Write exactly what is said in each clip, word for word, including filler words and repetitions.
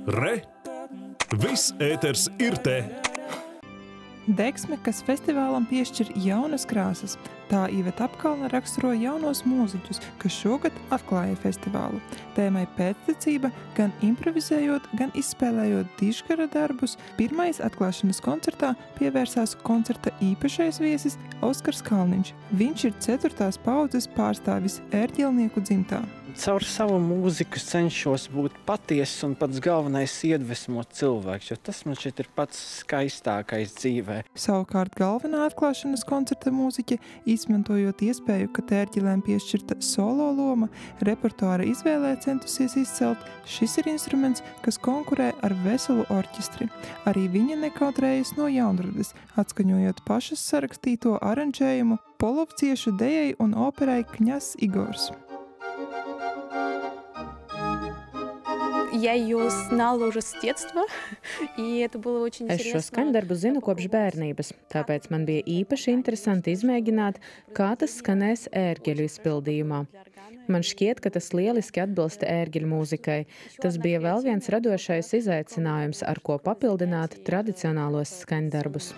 Re! Viss ēters ir te! Degsme, kas festivālam piešķir jaunas krāsas, tā Iveta Apkalne raksturo jaunos mūziķus, kas šogad atklāja festivālu. Tēmai pēctecība, gan improvizējot, gan izspēlējot dižgara darbus, pirmais atklāšanas koncertā pievērsās koncerta īpašais viesis Oskars Kalniņš. Viņš ir ceturtās paudzes pārstāvis ērģelnieku dzimtā. Caur savu mūziku cenšos būt patiess un pats galvenais iedvesmot cilvēks, jo tas man šeit ir pats skaistākais dzīvē. Savukārt galvenā atklāšanas koncerta mūziķe, izmantojot iespēju, ka ērģelēm piešķirta solo loma, repertuāra izvēlē centusies izcelt, šis ir instruments, kas konkurē ar veselu orķestri. Arī viņa nekautrējas no jaunradas, atskaņojot pašas sarakstīto aranžējumu polovciešu dejai un operai Kņazs Igors. Я ее знала уже с детства, и это было очень Es интересно. šo skaņdarbu zinu kopš bērnības, tāpēc man bija īpaši interesanti izmēģināt, kā tas skanēs ērģeļu izpildījumā. Man šķiet, ka tas lieliski atbilst ērģeļu mūzikai. Tas bija vēl viens radošais izaicinājums, ar ko papildināt tradicionālos skaņdarbus.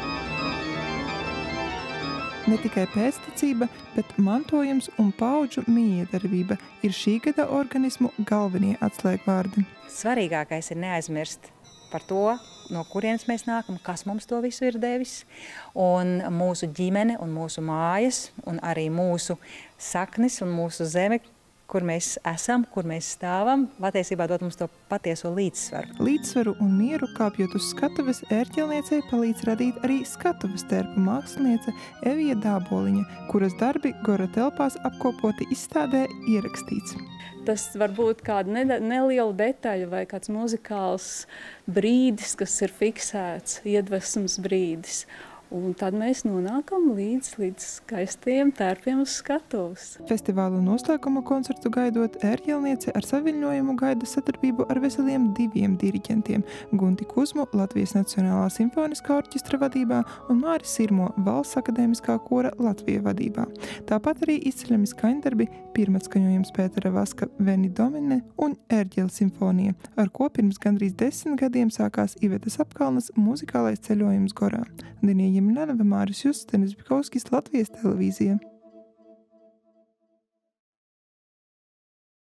Ne tikai pēctecība, bet mantojums un paudžu mijiedarbība ir šī gada organismu galvenie atslēgvārdi. Svarīgākais ir neaizmirst par to, no kurienes mēs nākam, kas mums to visu ir devis, un mūsu ģimene un mūsu mājas, un arī mūsu saknes un mūsu zeme, kur mēs esam, kur mēs stāvam, patiesībā dot mums to patieso līdzsvaru. Līdzsvaru un mieru kāpjot uz skatuves ērģelniecei palīdz radīt arī skatuves terpu māksliniece Evija Dāboliņa, kuras darbi Gora telpās apkopoti izstādē ierakstīts. Tas var būt kāda ne, neliela detaļa vai kāds muzikāls brīdis, kas ir fiksēts, iedvesmas brīdis. Un tad mēs nonākam līdz, līdz skaistiem tērpiem uz skatuves. Festivāla noslēguma koncertu gaidot, ērģelniece ar saviļņojumu gaida sadarbību ar veseliem diviem diriģentiem – Gunti Kuzmu Latvijas Nacionālā simfoniskā orķestra vadībā un Māri Sirmo Valsts akadēmiskā kora Latvija vadībā. Tāpat arī izceļami skaņdarbi, pirmatskaņojums Pētera Vaska Veni Domine un ērģeļu simfonija, ar ko pirms gandrīz desmit gadiem sākās Ivetas Apkalnes muzikālais ceļojums Gorā. Dinija Jemļanova, Māris Justs, Denis Bikovskis, Latvijas televīzija.